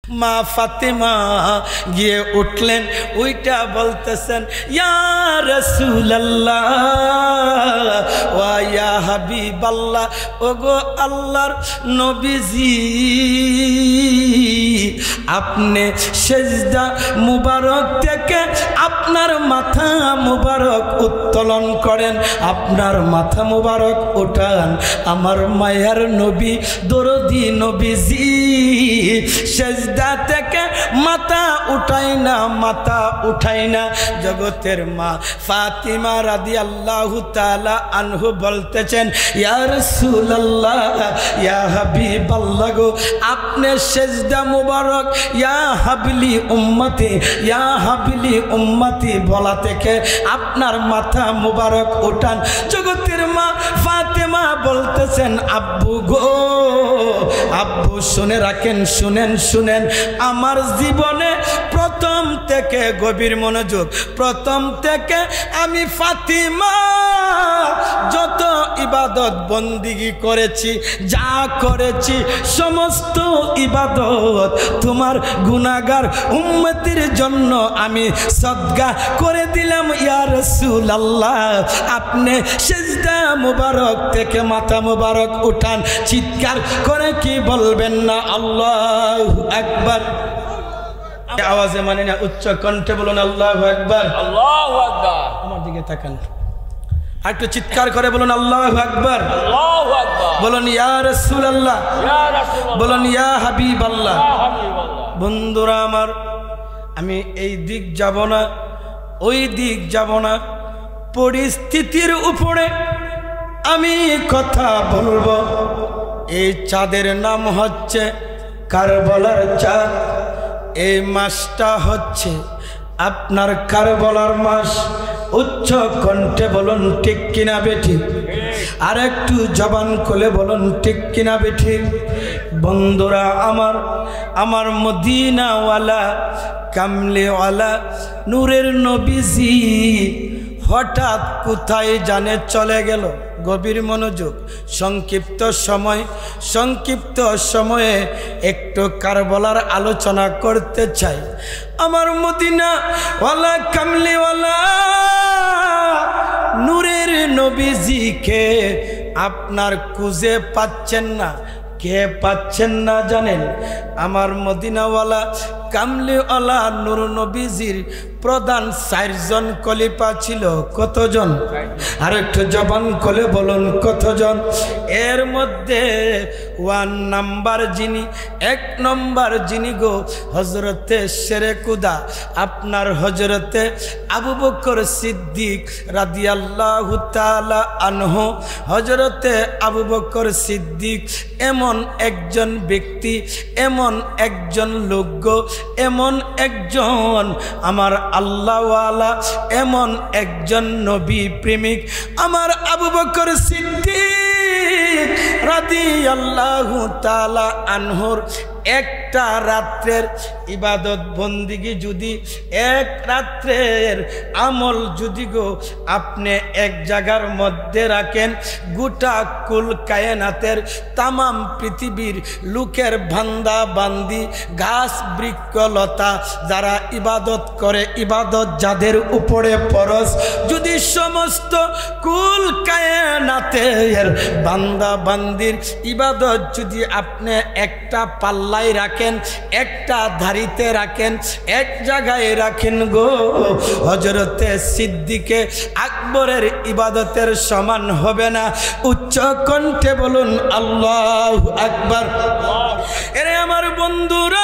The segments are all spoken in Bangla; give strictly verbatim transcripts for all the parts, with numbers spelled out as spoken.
মা ফাতেমা গিয়ে উঠলেন, ওইটা বলতেছেন ইয়া রাসূলুল্লাহ ওয়া ইয়া হাবিবাল্লাহ, ওগো আল্লাহর নবীজি আপনি সেজদা মুবারক থেকে আপনার মাথা মুবারক উত্তোলন করেন, আপনার মাথা মুবারক উঠান। আমার মায়ার নবী দরদি নবীজি সেজদা থেকে মাথা উঠাই না, মাথা উঠাই না। জগতের মা ফাতিমা রাদিয়াল্লাহু তাআলা আনহু বলতেছেন ইয়া রাসূলুল্লাহ ইয়া হাবিবাল্লাহ গো আপনি সেজদা মুবারক ইয়া হাবলি উম্মতি ইয়া হাবলি উম্মতি বলা থেকে আপনার মাথা মুবারক উঠান। জগতের মা ফাতেমা বলতেছেন আব্বু গো, আব্বু শুনে রাখেন, শুনেন শুনেন আমার জীবনে প্রথম থেকে, গভীর মনোযোগ, প্রথম থেকে আমি ফাতিমা যত ইবাদত বন্দিগি করেছি, যা করেছি সমস্ত ইবাদত তোমার গুনাহগার উম্মতির জন্য আমি সদকা করে দিলাম। ইয়া রাসূলুল্লাহ আপনি সিজদা মুবারক থেকে মাথা মুবারক উঠান। চিৎকার করে কি বলবেন না আল্লাহু আকবার? আওয়াজে মানে না, উচ্চ কণ্ঠে বলুন আল্লাহু আকবার। আল্লাহু আকবার। আমার দিকে তাকান, আর একটু চিৎকার করে বলুন আল্লাহু আকবার। আল্লাহু আকবার। বলুন ইয়া রাসূলুল্লাহ, ইয়া রাসূলুল্লাহ, বলুন ইয়া হাবিবাল্লাহ। ইয়া হাবিবাল্লাহ। বন্ধুরা আমার, আমি এই দিক যাব না, ওই দিক যাব না, পরিস্থিতির উপরে আমি কথা বলবো। এই চাঁদের নাম হচ্ছে কারবালার চাঁদ। এই মাসটা হচ্ছে আপনার কারবালার মাস। উচ্চ কণ্ঠে বলুন ঠিক কিনা বেঠিক? আর একটু জবান খুলে বলুন ঠিক কিনা বেঠিক? বন্ধুরা আমার, আমার মদিনাওয়ালা কামলিওয়ালা নূরের নবীজি হঠাৎ কোথায় জানে চলে গেল। গভীর মনোযোগ, সংক্ষিপ্ত সময়, সংক্ষিপ্ত সময়ে একটু কারবালার আলোচনা করতে চাই। আমার মদিনাওয়ালা কামলিওয়ালা নূরের নবীজিকে আপনার খুঁজে পাচ্ছেন না। কে পাচ্ছেন না জানেন? আমার মদিনাওয়ালা কামলিওয়ালা নূর নবীজির প্রধান চারজন খলিফা ছিল। কতজন? আর একটু জবান খুলে বলুন কতজন? এর মধ্যে ওয়ান নাম্বার যিনি, এক নম্বর যিনি গো হজরতে শেরে কুদা আপনার হজরতে আবু বকর সিদ্দিক রাদিয়াল্লাহু তাআলা আনহু। হজরতে আবু বকর সিদ্দিক এমন একজন ব্যক্তি, এমন একজন লোক গো, এমন একজন আমার আল্লাহওয়ালা, এমন একজন নবী প্রেমিক। আমার আবু বকর সিদ্দিক রাদিয়াল্লাহু তাআলা আনহুর একটা রাত্রের ইবাদত বন্দিগি যদি, এক রাত্রের আমল যদি গো আপনি এক জায়গার মধ্যে রাখেন, গোটা কুল কায়নাতের তামাম পৃথিবীর লোকের বান্দা বান্দি গাছ বৃক্ষলতা যারা ইবাদত করে, ইবাদত যাদের উপরে ফরজ, যদি সমস্ত কুল কায়নাতের বান্দা বান্দির ইবাদত যদি আপনি একটা পাল্লা রাখেন, একটা ধারিতে রাখেন, এক জায়গায় রাখেন গো, হযরতে সিদ্দিকে আকবরের ইবাদতের সমান হবে না। উচ্চ কণ্ঠে বলুন আল্লাহু আকবার। এরে আমার বন্ধুরা,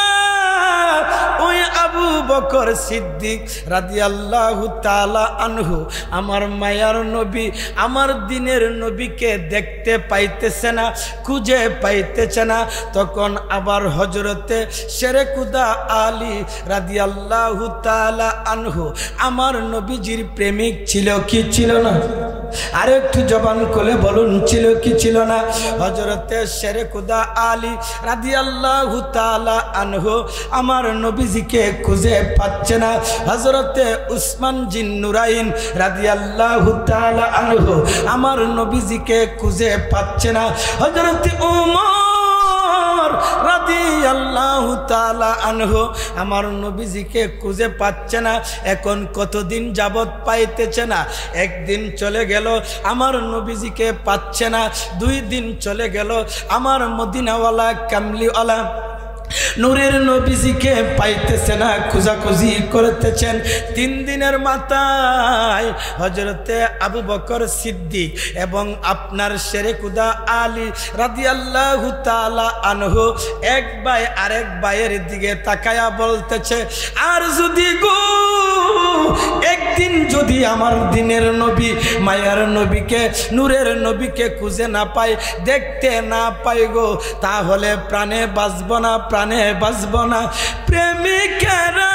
ওই আবু বকর সিদ্দিক রাদিয়াল্লাহু তাআলা আনহু আমার মায়ার নবী, আমার দিনের নবীকে দেখতে পাইতেছে না, খুঁজে পাইতেছে না। তখন আবার হযরতে শেরে কুদা আলী রাদিয়াল্লাহু তাআলা আনহু আমার নবীজির প্রেমিক ছিল কি ছিল না? আর একটু জবান খুলে বলুন ছিল কি ছিল না? হযরতে শেরে কুদা আলী রাদিয়াল্লাহু তাআলা আনহু আমার নবীজিকে খুঁজে পাচ্ছে না। হযরতে উসমান জিন নুরাইন রাদিয়াল্লাহু তাআলা আনহু আমার নবীজিকে খুঁজে পাচ্ছে না। হযরতে উমর রাদিয়াল্লাহু তাআলা আনহু আমার নবীজিকে খুঁজে পাচ্ছে না। এখন কতদিন যাবত পাইতেছে না। একদিন চলে গেল আমার নবীজিকে পাচ্ছে না। দুই দিন চলে গেল আমার মদিনাওয়ালা কামলিওয়ালা নূরের নবীজিকে পাইতেছে না, খোঁজাখুঁজি করতেছেন। তিন দিনের মাথায় হযরতে আবু বকর সিদ্দিক এবং আপনার শেরে খুদা আলী রাদিয়াল্লাহু তাআলা আনহু এক ভাই আরেক ভাইয়ের দিকে তাকায়া বলতেছে, আর যদি গো একদিন যদি আমার দিনের নবী মায়ার নবীকে নূরের নবীকে খুঁজে না পাই, দেখতে না পাই গো, তাহলে প্রাণে বাঁচব না, প্রাণে বাঁচব না। প্রেমিকেরা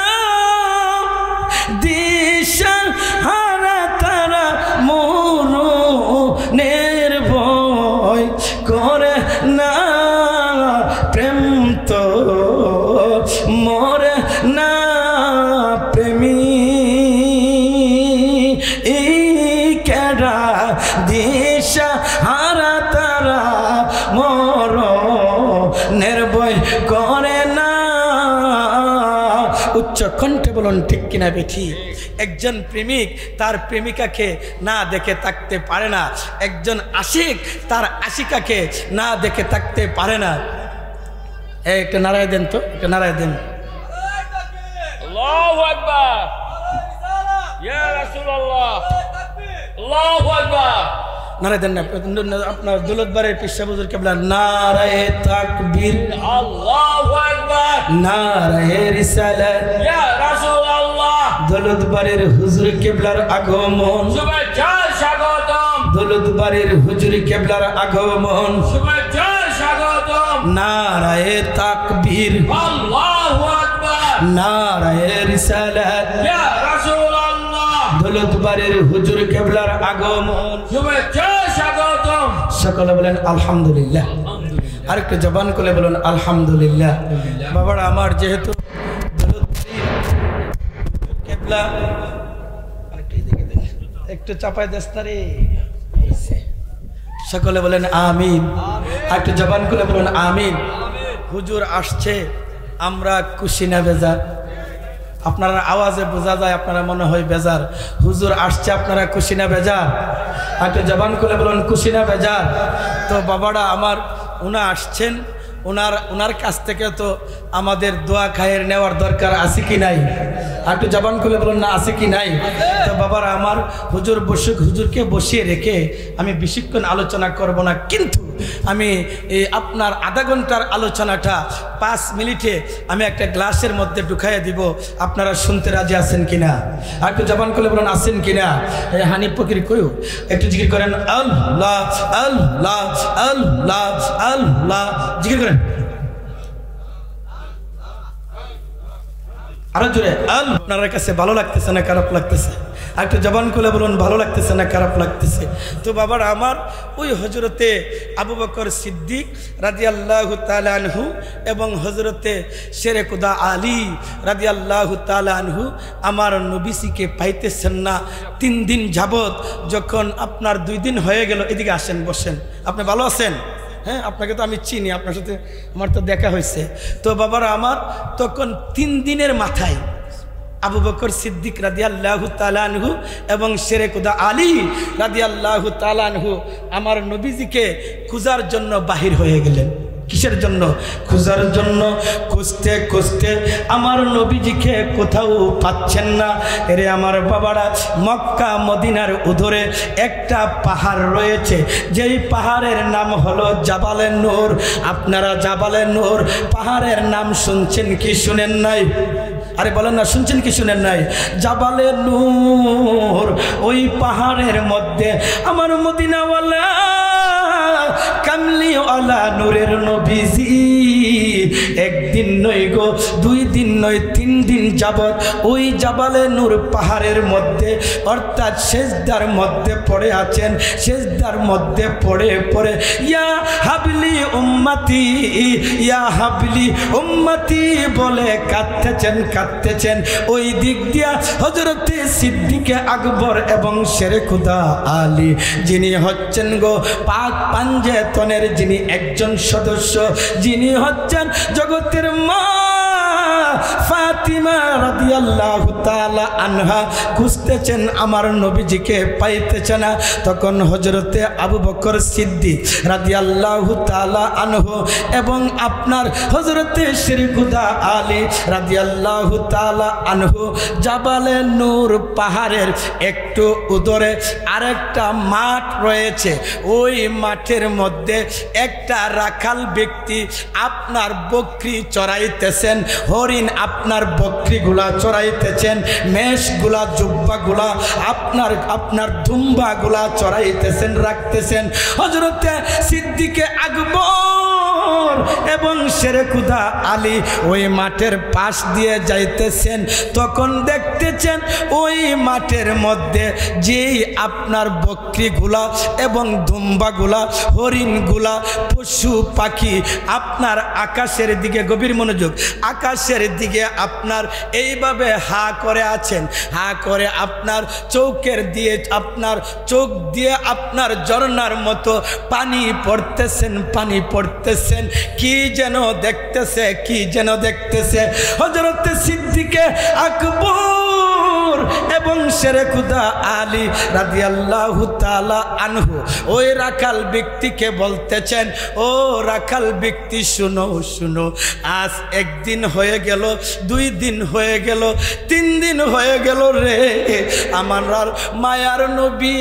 দিশা হারা তারা মরণের ভয় করে না, প্রেম তো মরে না, প্রেমী কেরা দিশা হারা তারা মরণের ভয় করে না। উচ্চ কণ্ঠে বলুন ঠিক কিনা বেঠি? একজন প্রেমিক তার প্রেমিকাকে না দেখে থাকতে পারে না, একজন আশিক তার আশিকাকে না দেখে থাকতে পারে না। একটা নারায় দেন তো, একটা নারায় দেন। আল্লাহু আকবার, ইয়া রাসূলুল্লাহ, আল্লাহু আকবার। নারায় দেন না আপনার দৌলতবাড়ির পিসা হুজুর কেবলা নারায়ে তাকবীর, আল্লাহু আকবার, নারায়ে রিসালাত, ইয়া রাসূলুল্লাহ। দৌলতবাড়ির হুজুর কেবলার আগমন, শুভেচ্ছা স্বাগতম। দৌলতবাড়ির হুজুর কেবলার আগমন, শুভেচ্ছা স্বাগতম। নারায়ে তাকবীর, আল্লাহু আকবার, নারায়ে রিসালাত, ইয়া রাসূলুল্লাহ। দৌলতবাড়ির হুজুর কেবলার আগমন, শুভেচ্ছা স্বাগতম। সকলে বলেন আলহামদুলিল্লাহ। আরেকটু জবান করে বলুন আলহামদুলিল্লাহ। বাবারা আমার যেহেতু কেবলা একটু চাপাই দেস্তারে, সকলে বলেন আমিন। একটু জবান করে বলুন আমিন। হুজুর আসছে, আমরা খুশি না বেজার? আপনারা আওয়াজে বোঝা যায় আপনারা মনে হয় বেজার। হুজুর আসছে, আপনারা খুশি না বেজার? একটু জবান করে বলুন খুশি না বেজার? তো বাবারা আমার, উনা আসছেন, ওনার ওনার কাছ থেকে তো আমাদের দোয়া খায়ের নেওয়ার দরকার আছে কি নাই? একটু জবান খুলে বলুন না আছে কি নাই? তো বাবারা আমার, হুজুর বসুক, হুজুরকে বসিয়ে রেখে আমি বেশিক্ষণ আলোচনা করব না, কিন্তু আমি এই আপনার আধা ঘন্টার আলোচনাটা পাঁচ মিনিটে আমি একটা গ্লাসের মধ্যে ঢুকাইয়া দিব। আপনারা শুনতে রাজি আছেন কিনা? একটু জবান খুলে বলুন আছেন কিনা? এই হানিফ ফকির কইও একটু জিকির করেন আল্লাহ আল্লাহ আল্লাহ আল্লাহ, জিকির করেন আরো জোরে। আপনার কাছে ভালো লাগতেছে না খারাপ লাগতেছে? একটু জবান খুলে বলুন ভালো লাগতেছে না খারাপ লাগতেছে? তো বাবার আমার, ওই হজরতে আবু বকর সিদ্দিক রাদিয়াল্লাহু তাআলা আনহু এবং হজরতে শেরে খুদা আলী রাদিয়াল্লাহু তাআলা আনহু আমার নবীজিকে পাইতেছেন না। তিন দিন যাবত, যখন আপনার দুই দিন হয়ে গেল, এদিকে আসেন বসেন। আপনি ভালো আছেন? হ্যাঁ, আপনাকে তো আমি চিনি, আপনার সাথে আমার তো দেখা হয়েছে। তো বাবারা আমার, তখন তিন দিনের মাথায় আবু বকর সিদ্দিক রাদিয়াল্লাহু তাআলা আনহু এবং শেরে খুদা আলী রাদিয়াল্লাহু তাআলা আনহু আমার নবীজিকে খোঁজার জন্য বাহির হয়ে গেলেন। কিসের জন্য? খোঁজার জন্য। খুঁজতে খুঁজতে আমার নবীজিকে কোথাও পাচ্ছেন না। এরে আমার বাবারা, মক্কা মদিনার উদরে একটা পাহাড় রয়েছে, যেই পাহাড়ের নাম হলো জাবালে নূর। আপনারা জাবালে নূর পাহাড়ের নাম শুনছেন কি শুনেন নাই? আরে বলেন না, শুনছেন কি শুনেন নাই? জাবালে নূর, ওই পাহাড়ের মধ্যে আমার মদিনাওয়ালা কামলিওয়ালা নূরের নবীজি একদিন নয় গো, দুই দিন নয়, তিন দিন যাবত ওই জাবালে নূর পাহাড়ের মধ্যে, অর্থাৎ সেজদার মধ্যে পড়ে আছেন। সেজদার মধ্যে পড়ে পড়ে ইয়া হাবলি উম্মতি, ইয়া হাবলি উম্মতি বলে কাঁদতেছেন কাঁদতেছেন। ওই দিক দিয়া হযরতে সিদ্দিকে আকবর এবং শেরে খুদা আলী, যিনি হচ্ছেন গো পাক পাঞ্জেতনের যিনি একজন সদস্য, যিনি হচ্ছেন জগতের মা ফাতিমা রাদিয়াল্লাহু তাআলা আনহা খুঁজতেছেন আমার নবীজিকে পাইতেছে না। তখন হযরতে আবু বকর সিদ্দিক রাদিয়াল্লাহু তাআলা আনহু এবং আপনার হযরতে শেরকুদা আলী রাদিয়াল্লাহু তাআলা আনহু জাবালে নূর পাহাড়ের একটু উদরে আরেকটা মাঠ রয়েছে। ওই মাঠের মধ্যে একটা রাখাল ব্যক্তি আপনার বকরি চড়াইতেছেন, হরিণ আপনার বকরিগুলা চড়াইতেছেন, মেষগুলা জুব্বাগুলা আপনার আপনার দুম্বাগুলা চড়াইতেছেন, রাখতেছেন। হযরতে সিদ্দিকে আকবর এবং শেরকুদা আলী ওই মাঠের পাশ দিয়ে যাইতেছেন। তখন দেখতেছেন ওই মাঠের মধ্যে যেই আপনার বকরিগুলা এবং দুম্বাগুলা হরিণগুলা পশু পাখি আপনার আকাশের দিকে, গভীর মনোযোগ, আকাশের দিকে আপনার এইভাবে হা করে আছেন। হা করে আপনার চৌকের দিয়ে আপনার চোখ দিয়ে আপনার ঝর্ণার মতো পানি পড়তেছেন, পানি পড়তেছেন। কি যেন দেখতেছে, কি যেন দেখতেছে। হযরতে সিদ্দিকে আকবর এবং শেরকুদা আলী রাদিয়াল্লাহু তাআলা আনহু ওই রাখাল ব্যক্তিকে বলতেছেন, ও রাখাল ব্যক্তি শুনো শুনো, আজ একদিন হয়ে গেল, দুই দিন হয়ে গেল, তিন দিন হয়ে গেল রে, আমার মায়ার নবী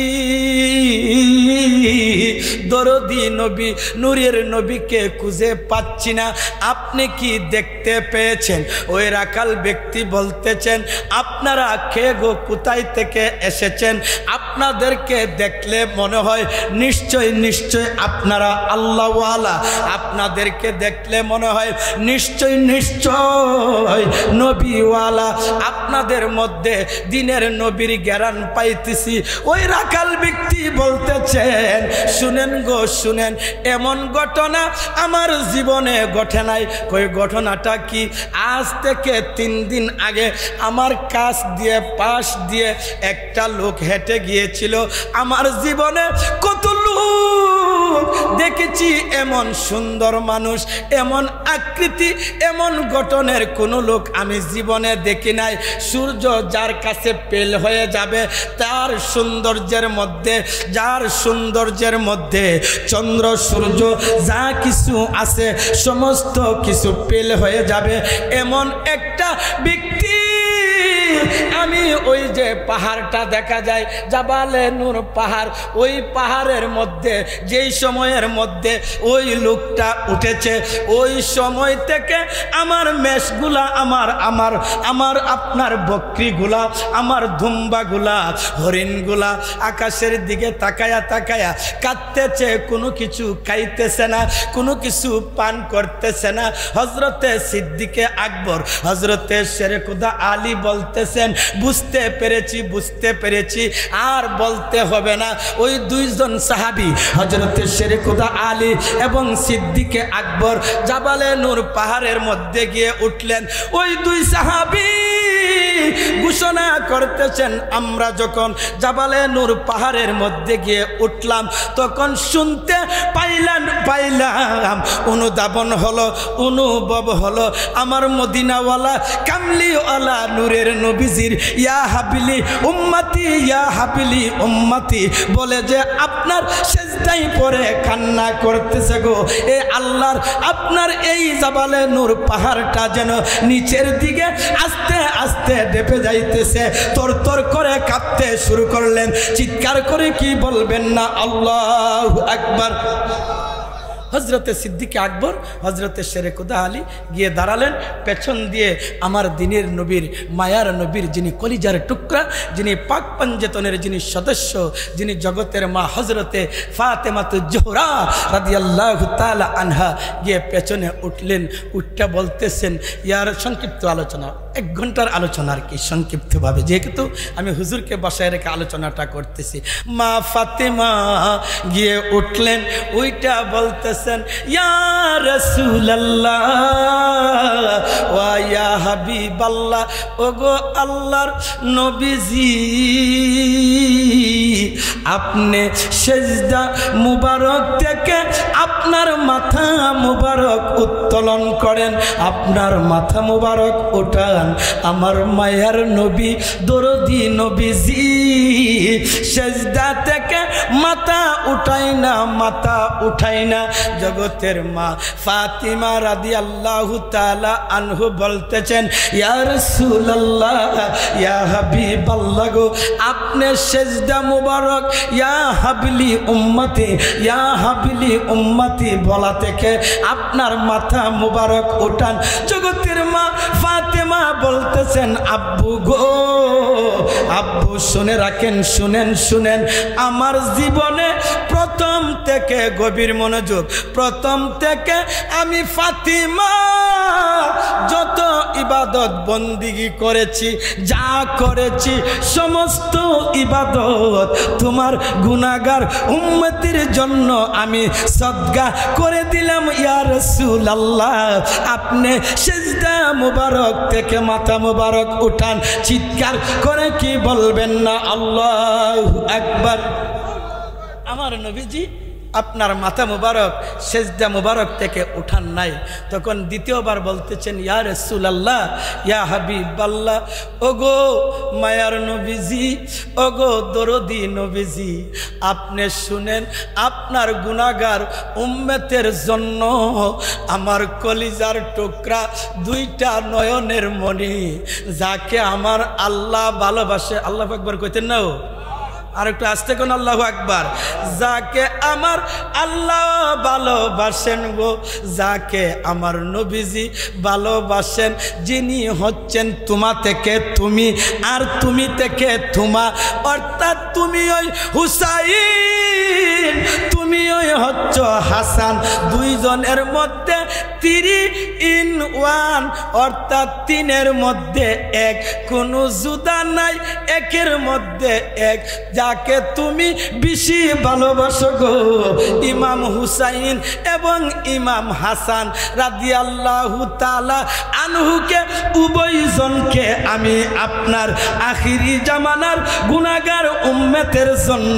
দরদি নবী নূরের নবীকে খুঁজে পাচ্ছি না, আপনি কি দেখতে পেয়েছেন? ওই রাখাল ব্যক্তি বলতেছেন, আপনারা কে গো, কোথায় থেকে এসেছেন? আপনাদেরকে দেখলে মনে হয় নিশ্চয় নিশ্চয় আপনারা আল্লাহওয়ালা, আপনাদেরকে দেখলে মনে হয় নিশ্চয় নিশ্চয় নবীওয়ালা, আপনাদের মধ্যে দিনের নবীর জ্ঞান পাইতেছি। ওই রাখাল ব্যক্তি বলতেছেন, শুনেন গো শুনেন, এমন ঘটনা আমার জীবনে ঘটে নাই। কই ঘটনাটা কি? আজ থেকে তিন দিন আগে আমার কাছ দিয়ে পাশ দিয়ে একটা লোক হেঁটে গিয়েছিল। আমার জীবনে কত লোক দেখেছি, এমন সুন্দর মানুষ, এমন আকৃতি, এমন গঠনের কোনো লোক আমি জীবনে দেখি নাই। সূর্য যার কাছে পেল হয়ে যাবে, তার সৌন্দর্যের মধ্যে, যার সৌন্দর্যের মধ্যে চন্দ্র সূর্য যা কিছু আছে সমস্ত কিছু পেল হয়ে যাবে, এমন একটা ব্যক্তি আমি ওই যে পাহাড়টা দেখা যায় জাবালে নূর পাহাড়, ওই পাহাড়ের মধ্যে যেই সময়ের মধ্যে ওই লোকটা উঠেছে, ওই সময় থেকে আমার মেষগুলা, আমার আমার আমার আপনার বকরিগুলা, আমার দুম্বাগুলা, হরিণগুলা আকাশের দিকে তাকায়া তাকায়া কাঁদতেছে, কোনো কিছু খাইতেছে না, কোনো কিছু পান করতেছে না। হযরতে সিদ্দিকে আকবর, হযরতে শেরকুদা আলী বলতেছেন, বুঝতে পেরেছি বুঝতে পেরেছি, আর বলতে হবে না। ওই দুইজন সাহাবী হযরতে শেরকুদা আলী এবং সিদ্দিকে আকবর জাবালে নূর পাহাড়ের মধ্যে গিয়ে উঠলেন। ওই দুই সাহাবী ঘোষণা করতেছেন, আমরা যখন জাবালে নূর পাহাড়ের মধ্যে গিয়ে উঠলাম তখন শুনতে পাইলাম পাইলাম অনুধাবন হলো, অনুভব হলো, আমার মদিনাওয়ালা কামলিওয়ালা নূরের নবীজির ইয়া হাবিলি উম্মতি, ইয়া হাবিলি উম্মতি বলে যে আপনার সেজদায় পড়ে কান্না করতেছে গো। এ আল্লাহর, আপনার এই জাবালে নূর পাহাড়টা যেন নিচের দিকে আস্তে আস্তে ডেপে যাইতেছে। তর তর করে কাঁপতে শুরু করলেন, চিৎকার করে কি বলবেন না আল্লাহু আকবার। হযরতে সিদ্দিকে আকবর, হযরতে শেরকুদা আলী গিয়ে দাঁড়ালেন। পেছন দিয়ে আমার দিনের নবীর, মায়ার নবীর, যিনি কলিজার টুকরা, যিনি পাক পাঞ্জেতনের যিনি সদস্য, যিনি জগতের মা হযরতে ফাতেমাতুজ জোহরা রাদিয়াল্লাহু তাআলা আনহা গিয়ে পেছনে উঠলেন। উঠটা বলতেছেন, ইয়ার সংক্ষিপ্ত আলোচনা, এক ঘন্টার আলোচনা আর কি, সংক্ষিপ্তভাবে, যেহেতু আমি হুজুরকে বসায় রেখে আলোচনাটা করতেছি। মা ফাতেমা গিয়ে উঠলেন, ওইটা বলতেছে বলতেছেন ইয়া রাসূলুল্লাহ ওয়া ইয়া হাবিবাল্লাহ, ওগো আল্লাহর নবীজি, আপনি সেজদা মুবারক থেকে আপনার মাথা মুবারক উত্তোলন করেন, আপনার মাথা মুবারক উঠান। আমার মায়ার নবী দরদি নবীজি সেজদা থেকে মাথা উঠাই না, মাথা উঠাই না। জগতের মা ফাতিমা রাদিয়াল্লাহু তাআলা আনহু বলতেছেন ইয়া রাসূলুল্লাহ ইয়া হাবিবাল্লাহ গো, আপনি সেজদা মুবারক ইয়া হাবলি উম্মতি ইয়া হাবলি উম্মতি বলা থেকে আপনার মাথা মুবারক উঠান। জগতের মা ফাতেমা বলতেছেন আব্বু গো, আব্বু শুনে রাখেন, শুনেন শুনেন, আমার জীবনে প্রথম থেকে গভীর মনোযোগ, প্রথম থেকে আমি ফাতিমা যত ইবাদত বন্দিগি করেছি, যা করেছি সমস্ত ইবাদত তোমার গুনাহগার উম্মতের জন্য আমি সদকা করে দিলাম। ইয়া রাসূলুল্লাহ, আপনি সিজদা মুবারক থেকে মাথা মুবারক উঠান। চিৎকার করে কি বলবেন না আল্লাহু আকবার। আমার নবীজি আপনার মাথা মুবারক সেজদা মুবারক থেকে উঠান নাই। তখন দ্বিতীয়বার বলতেছেন ইয়া রাসূলুল্লাহ ইয়া হাবিবাল্লাহ, ওগো মায়ার নবীজি, ওগো দরদি নবীজি, আপনি শুনেন, আপনার গুনাহগার উম্মতের জন্য আমার কলিজার টুকরা দুইটা নয়নের মণি, যাকে আমার আল্লাহ ভালোবাসে, আল্লাহু আকবার কইতেন না, আর একটু আস্তে কোন আল্লাহু আকবার, যাকে আমার আল্লাহ ভালোবাসেন গো, যাকে আমার নবীজি ভালোবাসেন, যিনি হচ্ছেন তোমা থেকে তুমি আর তুমি থেকে তোমা, অর্থাৎ তুমি ওই হুসাইন, তুমি ওই হচ্ছ হাসান, দুইজনের মধ্যে থ্রি ইন ওয়ান, অর্থাৎ তিনের মধ্যে এক, কোনো জুদা নাই, একের মধ্যে এক। যাকে তুমি বেশি ভালোবাসো গো, ইমাম হুসাইন এবং ইমাম হাসান রাদিয়াল্লাহু তাআলা আনহুকে, উভয়জনকে আমি আপনার আখিরি জামানার গুনাহগার উম্মতের জন্য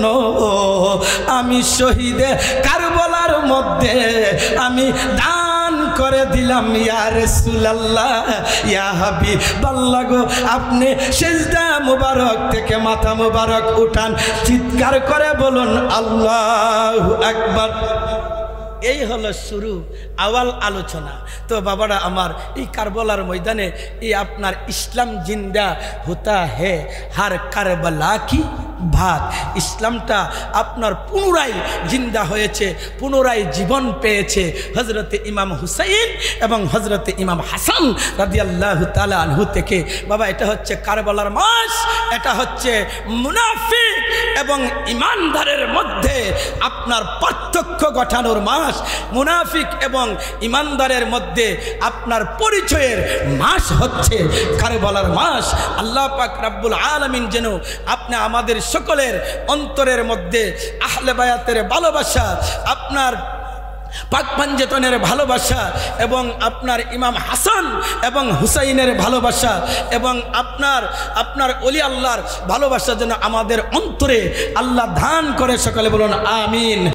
আমি শহীদে কারবালার মধ্যে আমি দান করে দিলাম। ইয়া রাসূলুল্লাহ ইয়া হাবিবাল্লাহ গো, আপনি সিজদা মুবারক থেকে মাথা মুবারক উঠান। চিৎকার করে বলুন আল্লাহু আকবার। এই হলো শুরু, আওয়াল আলোচনা। তো বাবারা আমার, এই কারবালার ময়দানে এই আপনার ইসলাম জিন্দা হতা হে হার কারবালা কি ভাত, ইসলামটা আপনার পুনরায় জিন্দা হয়েছে, পুনরায় জীবন পেয়েছে হজরতে ইমাম হুসাইন এবং হজরতে ইমাম হাসান রাদিয়াল্লাহু তাআলা আনহু থেকে। বাবা, এটা হচ্ছে কারবালার মাস, এটা হচ্ছে মুনাফিক এবং ইমানদারের মধ্যে আপনার পার্থক্য ঘটানোর মাস, মুনাফিক এবং ইমানদারের মধ্যে আপনার পরিচয়ের মাস হচ্ছে কারবালার মাস। আল্লাহ পাক রব্বুল আলামিন যেন আপনি আমাদের সকলের অন্তরের মধ্যে আহলে বায়াতের ভালোবাসা, আপনার পাক পাঞ্জেতনের ভালোবাসা এবং আপনার ইমাম হাসান এবং হুসাইনের ভালোবাসা এবং আপনার আপনার ওলি আল্লাহর ভালোবাসা যেন আমাদের অন্তরে আল্লাহ দান করে। সকলে বলুন আমিন।